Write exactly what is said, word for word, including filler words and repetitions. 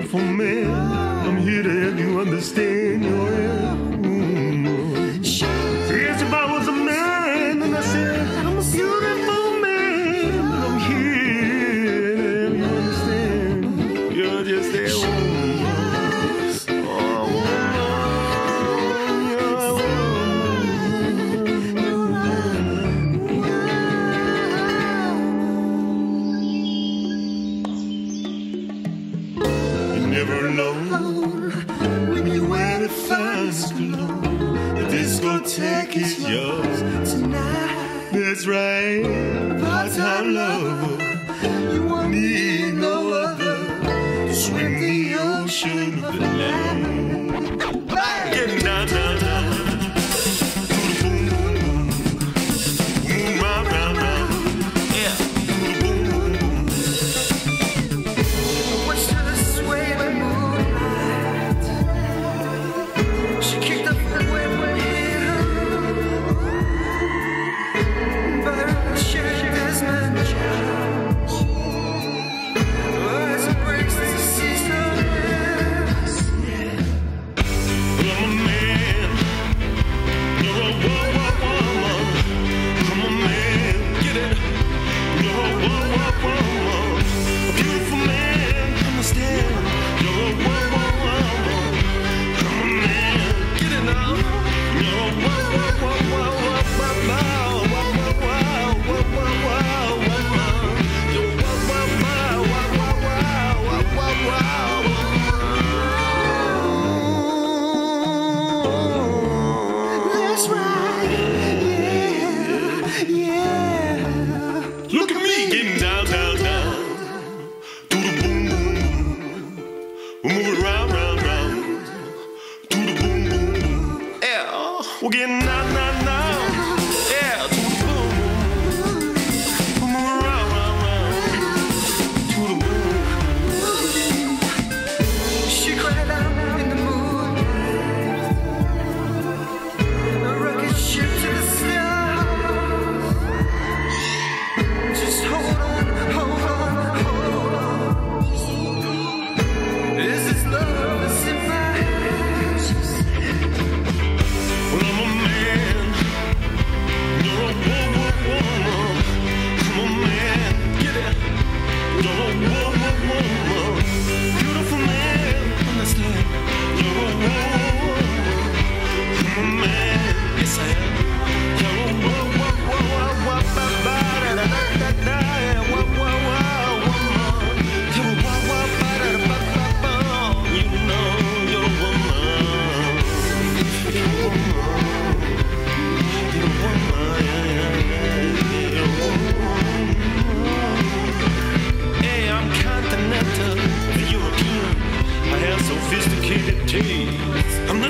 beautiful man. I'm here to help you understand your woman. She asked if I was a man, and I said I'm a beautiful man. But I'm here to help you understand. You're just that woman. Never alone when you wear the finest cologne. The discotheque is yours tonight. That's right, part-time lover. You won't need no other to swim the ocean of the night. Getting down, down, down. Boom, boom, boom. Boom, round, round, round. Yeah. Boom, boom, boom. What's to the sway? She kicked up the way when we hit her. But she has my chance. As it breaks the sister. I'm a man. You're a woman. I'm a man. Get it? You're a woman. A beautiful man. Understand? You're a woman. I'm a man. Get it now? You're a That's right. Yeah, yeah. Look at me getting down, down, down. Do the boom, boom, boom. We're moving round, round, round. Do the boom, boom, boom. Yeah, we're getting down, down, down. Yeah, do the boom, boom. We're moving round, round, round. Do the boom. She cried out in the moonlight. A rocket ship to the stars. Just hold on, hold on, hold on. This is love that's in my hands. Well, I'm a man. You're a woman, woman. I'm a man. Get it? You're a woman, woman. Beautiful man. Understand? You're a woman. I'm a man. Yes, I am. You're a woman, woman, woman, You're a woman. You know you're a woman. You're a woman. You're a woman. You're a woman. Hey, I'm continental, European. I have sophisticated taste. I'm the